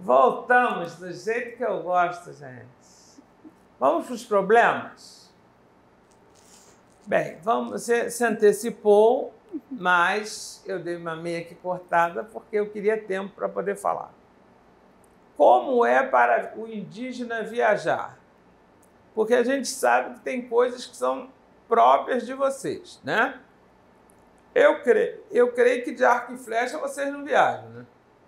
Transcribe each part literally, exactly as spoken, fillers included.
Voltamos do jeito que eu gosto, gente. Vamos para os problemas? Bem, vamos, você se antecipou, mas eu dei uma meia aqui cortada porque eu queria tempo para poder falar. Como é para o indígena viajar? Porque a gente sabe que tem coisas que são próprias de vocês, né? Eu creio, eu creio que de arco e flecha vocês não viajam, né?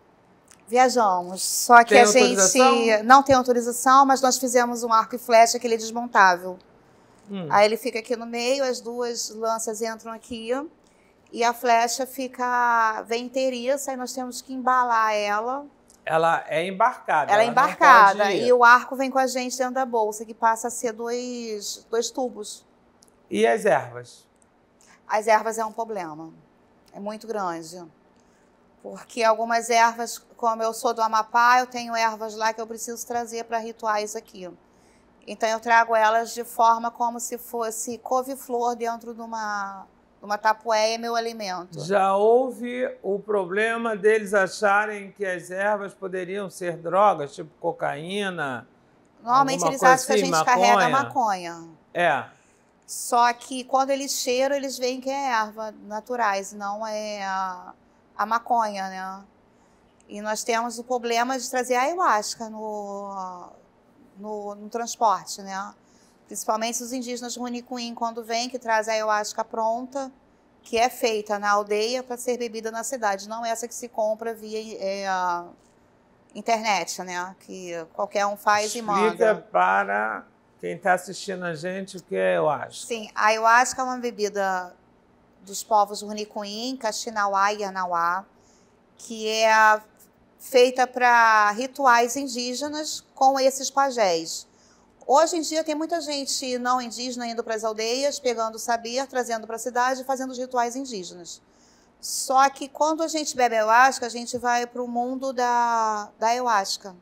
Viajamos, só que Tem a gente autorização? não tem autorização, mas nós fizemos um arco e flecha que ele é desmontável. Hum. Aí ele fica aqui no meio, as duas lanças entram aqui e a flecha fica vem inteiriça, aí nós temos que embalar ela. Ela é embarcada. Ela é ela embarcada não pode ir. e o arco vem com a gente dentro da bolsa, que passa a ser dois, dois tubos. E as ervas? As ervas é um problema, é muito grande. Porque algumas ervas, como eu sou do Amapá, eu tenho ervas lá que eu preciso trazer para rituais aqui. Então eu trago elas de forma como se fosse couve-flor dentro de uma, de uma tapuéia, meu alimento. Já houve o problema deles acharem que as ervas poderiam ser drogas, tipo cocaína? Normalmente eles acham que a gente carrega maconha. É. Só que quando eles cheiram, eles veem que é erva naturais, não é a, a maconha, né? E nós temos o problema de trazer a ayahuasca no, no, no transporte, né? Principalmente os indígenas Runicuim, quando vêm, que traz a ayahuasca pronta, que é feita na aldeia para ser bebida na cidade, não essa que se compra via é, a internet, né? Que qualquer um faz Explica e manda. Explica para quem está assistindo a gente o que é ayahuasca. Sim, a ayahuasca é uma bebida dos povos Runicuim, Kaxinawá e Yanauá, que é feita para rituais indígenas com esses pajés. Hoje em dia tem muita gente não indígena indo para as aldeias, pegando o saber, trazendo para a cidade e fazendo os rituais indígenas. Só que quando a gente bebe ayahuasca, a gente vai para o mundo da, da ayahuasca.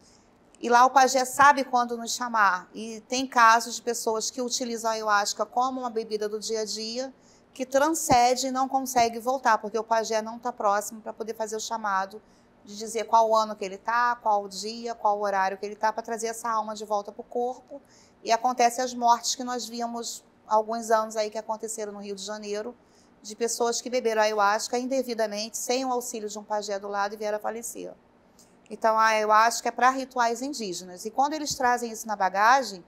E lá o pajé sabe quando nos chamar. E tem casos de pessoas que utilizam a ayahuasca como uma bebida do dia a dia, que transcende e não consegue voltar, porque o pajé não está próximo para poder fazer o chamado de dizer qual ano que ele está, qual dia, qual horário que ele está, para trazer essa alma de volta para o corpo. E acontece as mortes que nós vimos há alguns anos aí que aconteceram no Rio de Janeiro, de pessoas que beberam ayahuasca indevidamente, sem o auxílio de um pajé do lado e vieram a falecer. Então, a ayahuasca é para rituais indígenas. E quando eles trazem isso na bagagem,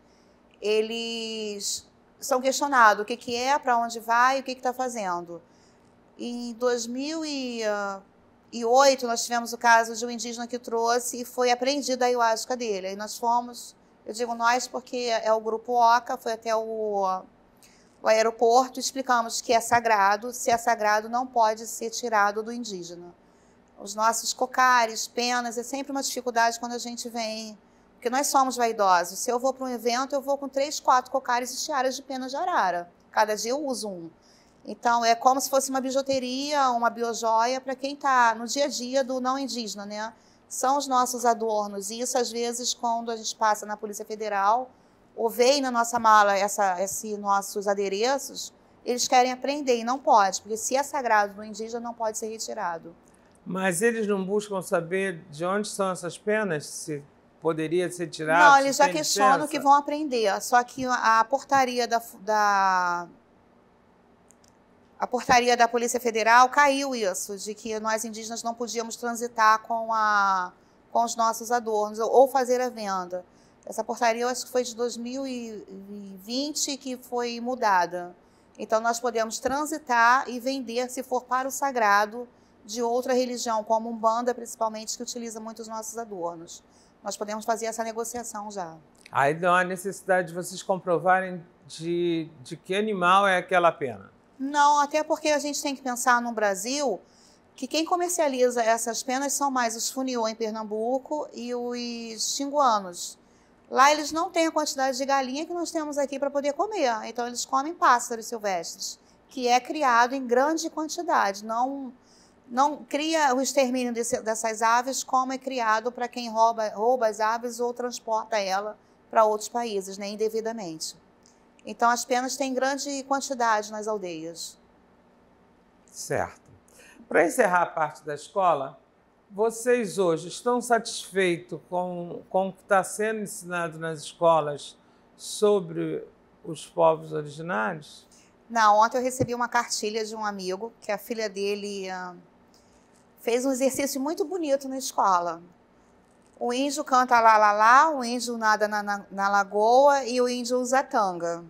eles são questionados o que, que é, para onde vai, o que está fazendo. Em dois mil e oito, nós tivemos o caso de um indígena que trouxe e foi apreendida a ayahuasca dele. Aí nós fomos, eu digo nós porque é o grupo Oca, foi até o, o aeroporto, explicamos que é sagrado, se é sagrado não pode ser tirado do indígena. Os nossos cocares, penas, é sempre uma dificuldade quando a gente vem, porque nós somos vaidosos. Se eu vou para um evento, eu vou com três, quatro cocares e tiaras de pena de arara. Cada dia eu uso um. Então, é como se fosse uma bijuteria, uma biojoia para quem está no dia a dia do não indígena, né? São os nossos adornos. E isso, às vezes, quando a gente passa na Polícia Federal, ou vem na nossa mala essa, esses nossos adereços, eles querem apreender e não pode, porque se é sagrado do indígena, não pode ser retirado. Mas eles não buscam saber de onde são essas penas? Se poderia ser tirado? Não, eles já questionam que vão aprender. Só que a portaria da, da, a portaria da Polícia Federal caiu isso, de que nós indígenas não podíamos transitar com, a, com os nossos adornos ou fazer a venda. Essa portaria, eu acho que foi de dois mil e vinte que foi mudada. Então, nós podemos transitar e vender, se for para o sagrado, de outra religião, como Umbanda, principalmente, que utiliza muito os nossos adornos. Nós podemos fazer essa negociação já. Aí não há necessidade de vocês comprovarem de, de que animal é aquela pena? Não, até porque a gente tem que pensar no Brasil que quem comercializa essas penas são mais os funiô em Pernambuco e os xinguanos. Lá eles não têm a quantidade de galinha que nós temos aqui para poder comer. Então eles comem pássaros silvestres, que é criado em grande quantidade, não... Não cria o extermínio desse, dessas aves como é criado para quem rouba, rouba as aves ou transporta ela para outros países, né, indevidamente. Então, as penas têm grande quantidade nas aldeias. Certo. Para encerrar a parte da escola, vocês hoje estão satisfeitos com, com o que está sendo ensinado nas escolas sobre os povos originários? Não, ontem eu recebi uma cartilha de um amigo, que a filha dele uh, fez um exercício muito bonito na escola. O índio canta lá, lá, lá, o índio nada na, na, na lagoa e o índio usa tanga.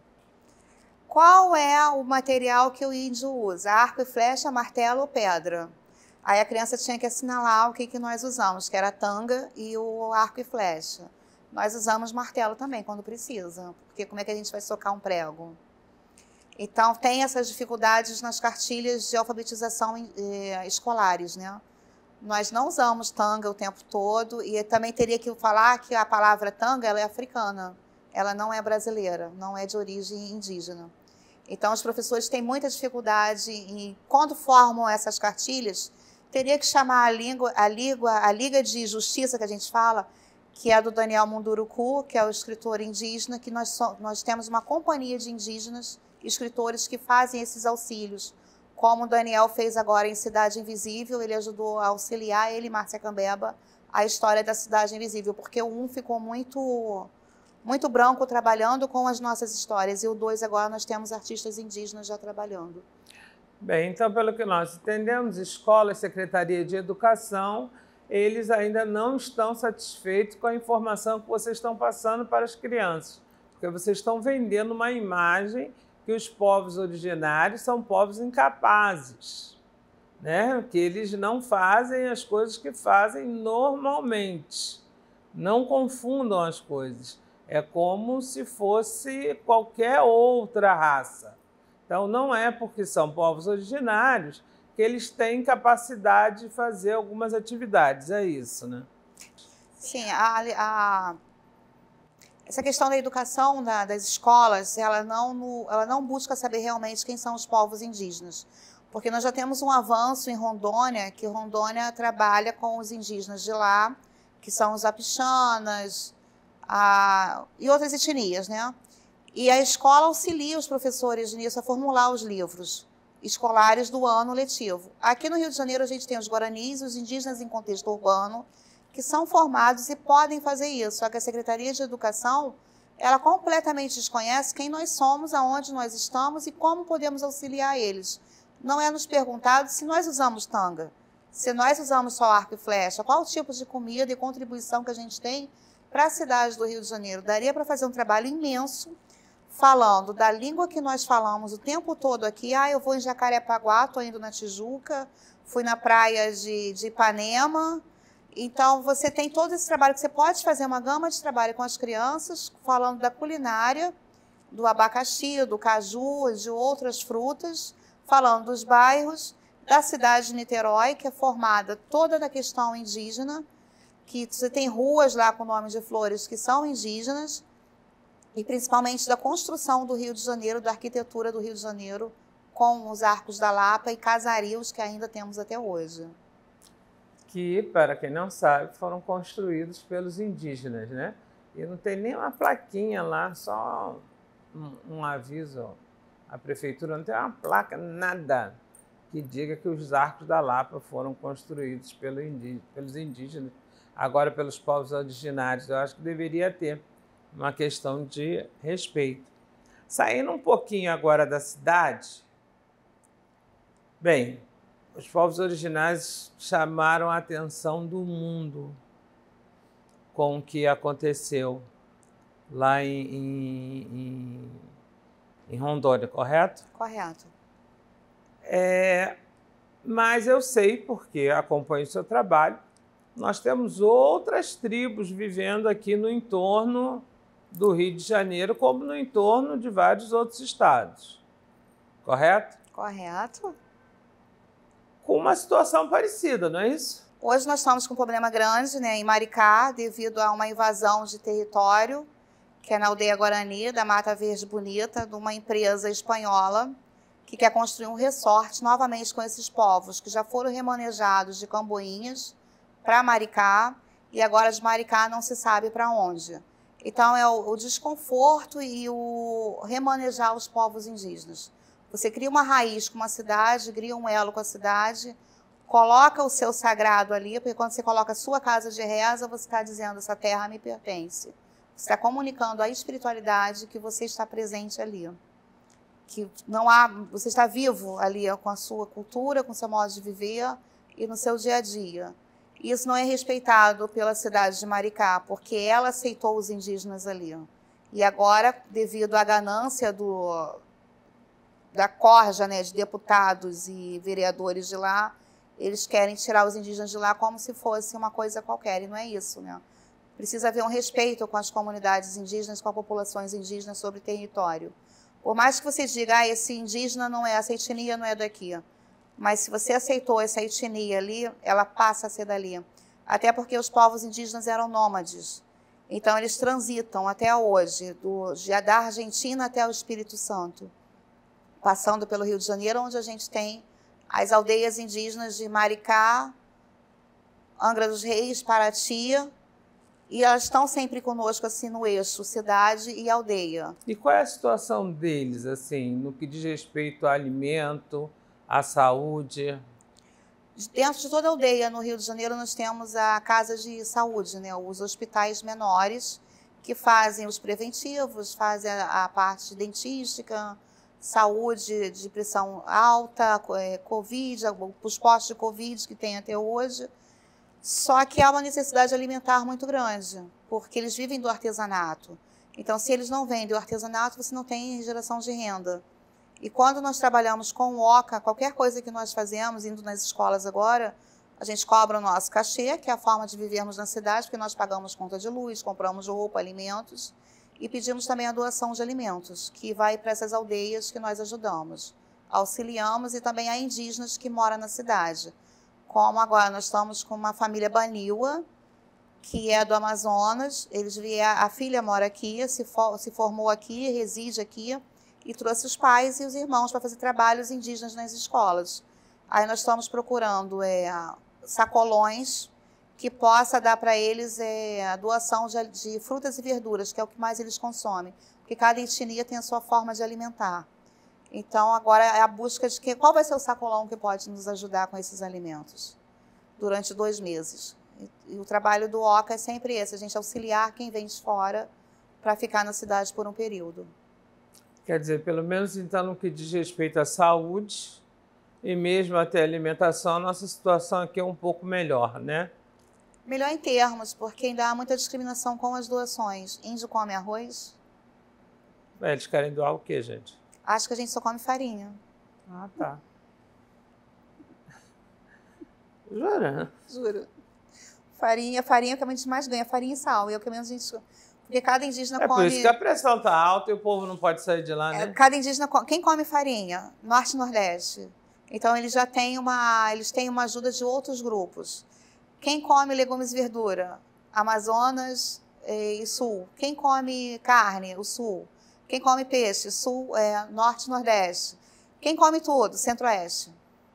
Qual é o material que o índio usa? Arco e flecha, martelo ou pedra? Aí a criança tinha que assinalar o que, que nós usamos, que era a tanga e o arco e flecha. Nós usamos martelo também, quando precisa, porque como é que a gente vai socar um prego? Então, tem essas dificuldades nas cartilhas de alfabetização eh, escolares, né? Nós não usamos tanga o tempo todo e também teria que falar que a palavra tanga ela é africana, ela não é brasileira, não é de origem indígena. Então, os professores têm muita dificuldade em, quando formam essas cartilhas, teria que chamar a, língua, a, língua, a Liga de Justiça, que a gente fala, que é do Daniel Munduruku, que é o escritor indígena, que nós, so, nós temos uma companhia de indígenas, escritores que fazem esses auxílios. Como o Daniel fez agora em Cidade Invisível, ele ajudou a auxiliar, ele e Márcia Cambeba, a história da Cidade Invisível, porque o um ficou muito, muito branco trabalhando com as nossas histórias, e o dois agora nós temos artistas indígenas já trabalhando. Bem, então, pelo que nós entendemos, escola e Secretaria de Educação, eles ainda não estão satisfeitos com a informação que vocês estão passando para as crianças, porque vocês estão vendendo uma imagem que os povos originários são povos incapazes, né? Que eles não fazem as coisas que fazem normalmente. Não confundam as coisas. É como se fosse qualquer outra raça. Então, não é porque são povos originários que eles têm capacidade de fazer algumas atividades. É isso, né? Sim, a... a... Essa questão da educação da, das escolas, ela não, ela não busca saber realmente quem são os povos indígenas, porque nós já temos um avanço em Rondônia, que Rondônia trabalha com os indígenas de lá, que são os apixanas a, e outras etnias, né? E a escola auxilia os professores nisso a formular os livros escolares do ano letivo. Aqui no Rio de Janeiro a gente tem os guaranis, os indígenas em contexto urbano, que são formados e podem fazer isso. Só que a Secretaria de Educação, ela completamente desconhece quem nós somos, aonde nós estamos e como podemos auxiliar eles. Não é nos perguntado se nós usamos tanga, se nós usamos só arco e flecha, qual o tipo de comida e contribuição que a gente tem para a cidade do Rio de Janeiro. Daria para fazer um trabalho imenso falando da língua que nós falamos o tempo todo aqui. Ah, eu vou em Jacarepaguá, estou indo na Tijuca, fui na praia de, de Ipanema. Então, você tem todo esse trabalho que você pode fazer uma gama de trabalho com as crianças, falando da culinária, do abacaxi, do caju, de outras frutas, falando dos bairros, da cidade de Niterói, que é formada toda da questão indígena, que você tem ruas lá com nomes de flores que são indígenas, e principalmente da construção do Rio de Janeiro, da arquitetura do Rio de Janeiro, com os arcos da Lapa e casarios que ainda temos até hoje. Que, para quem não sabe, foram construídos pelos indígenas, né? E não tem nem uma plaquinha lá, só um, um aviso. A prefeitura não tem uma placa, nada, que diga que os arcos da Lapa foram construídos pelo indí- pelos indígenas, agora pelos povos originários. Eu acho que deveria ter uma questão de respeito. Saindo um pouquinho agora da cidade, bem, os povos originários chamaram a atenção do mundo com o que aconteceu lá em, em, em, em Rondônia, correto? Correto. É, mas eu sei, porque acompanho o seu trabalho, nós temos outras tribos vivendo aqui no entorno do Rio de Janeiro, como no entorno de vários outros estados, correto? Correto. Com uma situação parecida, não é isso? Hoje nós estamos com um problema grande, né, em Maricá, devido a uma invasão de território, que é na aldeia Guarani, da Mata Verde Bonita, de uma empresa espanhola, que quer construir um resort novamente com esses povos, que já foram remanejados de Camboinhas para Maricá, e agora de Maricá não se sabe para onde. Então, é o, o desconforto e o remanejar os povos indígenas. Você cria uma raiz com uma cidade, cria um elo com a cidade, coloca o seu sagrado ali, porque quando você coloca a sua casa de reza, você está dizendo, essa terra me pertence. Você está comunicando a espiritualidade que você está presente ali. Que não há, você está vivo ali com a sua cultura, com o seu modo de viver e no seu dia a dia. Isso não é respeitado pela cidade de Maricá, porque ela aceitou os indígenas ali. E agora, devido à ganância do, da corja, né, de deputados e vereadores de lá, eles querem tirar os indígenas de lá como se fosse uma coisa qualquer, e não é isso, né? Precisa haver um respeito com as comunidades indígenas, com as populações indígenas sobre o território. Por mais que você diga, ah, esse indígena não é, essa etnia não é daqui. Mas se você aceitou essa etnia ali, ela passa a ser dali. Até porque os povos indígenas eram nômades. Então, eles transitam até hoje, do, da Argentina até o Espírito Santo, passando pelo Rio de Janeiro, onde a gente tem as aldeias indígenas de Maricá, Angra dos Reis, Paraty, e elas estão sempre conosco, assim, no eixo, cidade e aldeia. E qual é a situação deles, assim, no que diz respeito ao alimento, à saúde? Dentro de toda a aldeia, no Rio de Janeiro, nós temos a casa de saúde, né? Os hospitais menores, que fazem os preventivos, fazem a, a parte dentística, saúde de pressão alta, é, Covid, os postos de Covid que tem até hoje. Só que há uma necessidade alimentar muito grande, porque eles vivem do artesanato. Então, se eles não vendem o artesanato, você não tem geração de renda. E quando nós trabalhamos com o OCA, qualquer coisa que nós fazemos, indo nas escolas agora, a gente cobra o nosso cachê, que é a forma de vivermos na cidade, porque nós pagamos conta de luz, compramos roupa, alimentos, e pedimos também a doação de alimentos, que vai para essas aldeias que nós ajudamos. Auxiliamos e também a indígenas que moram na cidade. Como agora nós estamos com uma família Baniwa, que é do Amazonas, eles vieram, a filha mora aqui, se, for, se formou aqui, reside aqui, e trouxe os pais e os irmãos para fazer trabalhos indígenas nas escolas. Aí nós estamos procurando é, sacolões que possa dar para eles é, a doação de, de frutas e verduras, que é o que mais eles consomem, porque cada etnia tem a sua forma de alimentar. Então, agora é a busca de que, qual vai ser o sacolão que pode nos ajudar com esses alimentos durante dois meses. E, e o trabalho do OCA é sempre esse, a gente auxiliar quem vem de fora para ficar na cidade por um período. Quer dizer, pelo menos então no que diz respeito à saúde e mesmo até alimentação, a nossa situação aqui é um pouco melhor, né? Melhor em termos, porque ainda há muita discriminação com as doações. Índio come arroz? É, eles querem doar o quê, gente? Acho que a gente só come farinha. Ah, tá. Jura? Juro. Farinha, farinha é o que a gente mais ganha, farinha e sal. E é o que menos a gente... Porque cada indígena é come... É por isso que a pressão está alta e o povo não pode sair de lá, né? É, cada indígena... Quem come farinha? Norte e Nordeste. Então, eles já têm uma... Eles têm uma ajuda de outros grupos. Quem come legumes e verdura? Amazonas e Sul. Quem come carne? O Sul. Quem come peixe? Sul, é, Norte e Nordeste. Quem come tudo? Centro-Oeste.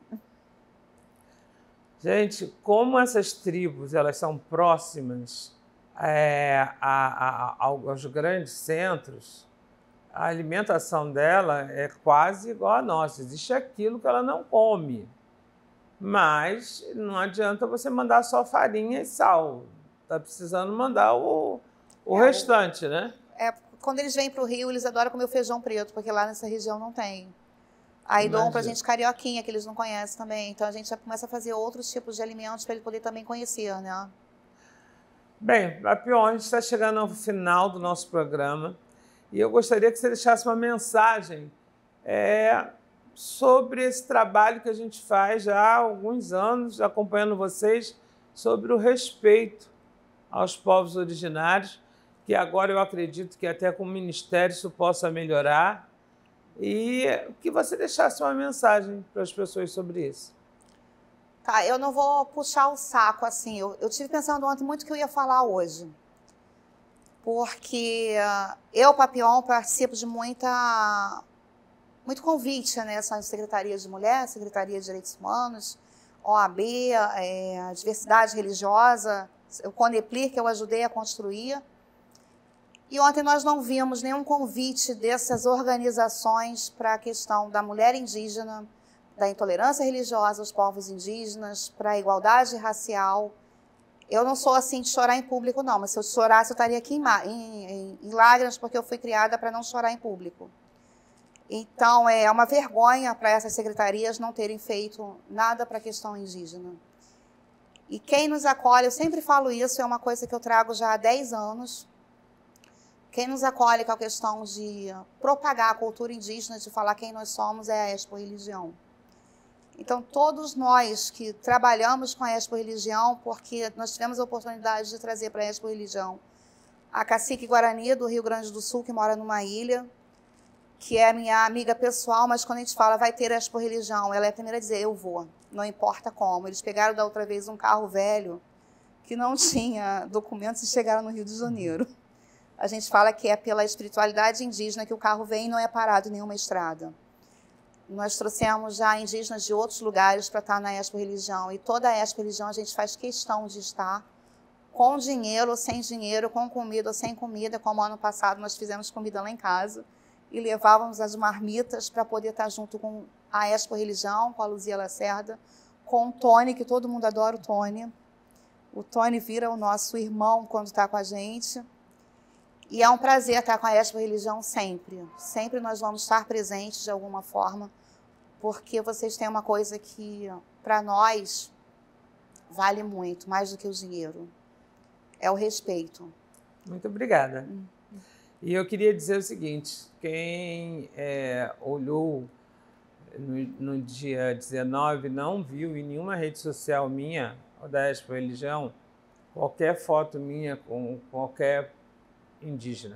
Gente, como essas tribos elas são próximas é, a, a, aos grandes centros, a alimentação dela é quase igual a nossa. Existe aquilo que ela não come. Mas não adianta você mandar só farinha e sal. Está precisando mandar o, o é, restante, né? É, quando eles vêm para o Rio, eles adoram comer o feijão preto, porque lá nessa região não tem. Aí dão para a gente carioquinha, que eles não conhecem também. Então a gente já começa a fazer outros tipos de alimentos para ele poder também conhecer, né? Bem, Papion, a gente está chegando ao final do nosso programa e eu gostaria que você deixasse uma mensagem é, sobre esse trabalho que a gente faz já há alguns anos, acompanhando vocês, sobre o respeito aos povos originários, que agora eu acredito que até com o Ministério isso possa melhorar, e que você deixasse uma mensagem para as pessoas sobre isso. Tá, eu não vou puxar o saco assim, eu, eu tive pensando ontem muito o que eu ia falar hoje, porque eu, Papion, participo de muita, muito convite nessa Secretaria de Mulher, Secretaria de Direitos Humanos, O A B, é, a Diversidade Religiosa, o CONEPLIR, que eu ajudei a construir. E ontem nós não vimos nenhum convite dessas organizações para a questão da mulher indígena, da intolerância religiosa aos povos indígenas, para a igualdade racial. Eu não sou assim de chorar em público, não, mas se eu chorasse, eu estaria aqui em, em, em lágrimas, porque eu fui criada para não chorar em público. Então, é uma vergonha para essas secretarias não terem feito nada para a questão indígena. E quem nos acolhe, eu sempre falo isso, é uma coisa que eu trago já há dez anos, quem nos acolhe com a questão de propagar a cultura indígena, de falar quem nós somos, é a Expo Religião. Então, todos nós que trabalhamos com a Expo Religião, porque nós tivemos a oportunidade de trazer para a Expo Religião a cacique Guarani do Rio Grande do Sul, que mora numa ilha, que é minha amiga pessoal, mas quando a gente fala vai ter a Expo Religião, ela é a primeira a dizer, eu vou, não importa como. Eles pegaram da outra vez um carro velho que não tinha documentos e chegaram no Rio de Janeiro. A gente fala que é pela espiritualidade indígena que o carro vem e não é parado em nenhuma estrada. Nós trouxemos já indígenas de outros lugares para estar na Expo Religião, e toda a Expo Religião a gente faz questão de estar com dinheiro ou sem dinheiro, com comida ou sem comida, como ano passado nós fizemos comida lá em casa, e levávamos as marmitas para poder estar junto com a Expo Religião, com a Luzia Lacerda, com o Tony, que todo mundo adora o Tony. O Tony vira o nosso irmão quando está com a gente. E é um prazer estar com a Expo Religião sempre. Sempre nós vamos estar presentes de alguma forma, porque vocês têm uma coisa que, para nós, vale muito, mais do que o dinheiro. É o respeito. Muito obrigada. Hum. E eu queria dizer o seguinte, quem é, olhou no, no dia dezenove, não viu em nenhuma rede social minha, ou da Expo Religião, qualquer foto minha com qualquer indígena.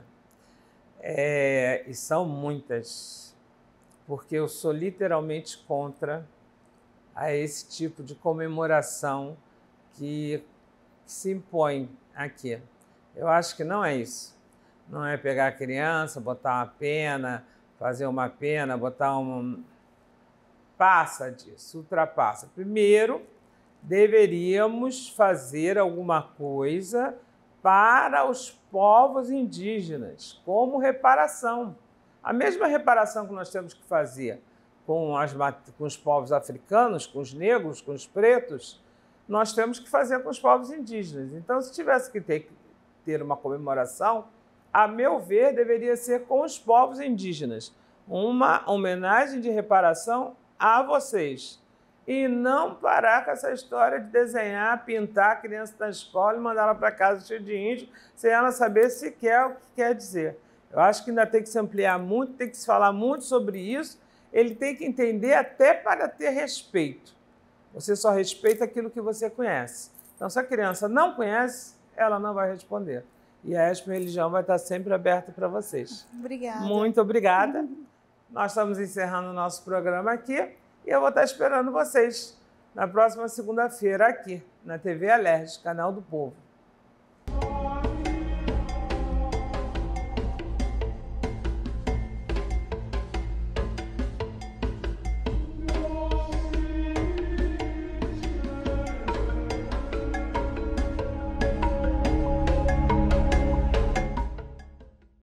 É, e são muitas, porque eu sou literalmente contra a esse tipo de comemoração que, que se impõe aqui. Eu acho que não é isso. Não é pegar a criança, botar uma pena, fazer uma pena, botar um... Passa disso, ultrapassa. Primeiro, deveríamos fazer alguma coisa para os povos indígenas, como reparação. A mesma reparação que nós temos que fazer com, as, com os povos africanos, com os negros, com os pretos, nós temos que fazer com os povos indígenas. Então, se tivesse que ter, ter uma comemoração, a meu ver, deveria ser com os povos indígenas. Uma homenagem de reparação a vocês. E não parar com essa história de desenhar, pintar a criança da escola e mandar ela para casa cheia de índio, sem ela saber se quer o que quer dizer. Eu acho que ainda tem que se ampliar muito, tem que se falar muito sobre isso. Ele tem que entender até para ter respeito. Você só respeita aquilo que você conhece. Então, se a criança não conhece, ela não vai responder. E a Expo Religião vai estar sempre aberta para vocês. Obrigada. Muito obrigada. Nós estamos encerrando o nosso programa aqui e eu vou estar esperando vocês na próxima segunda-feira aqui, na T V Alerj, Canal do Povo.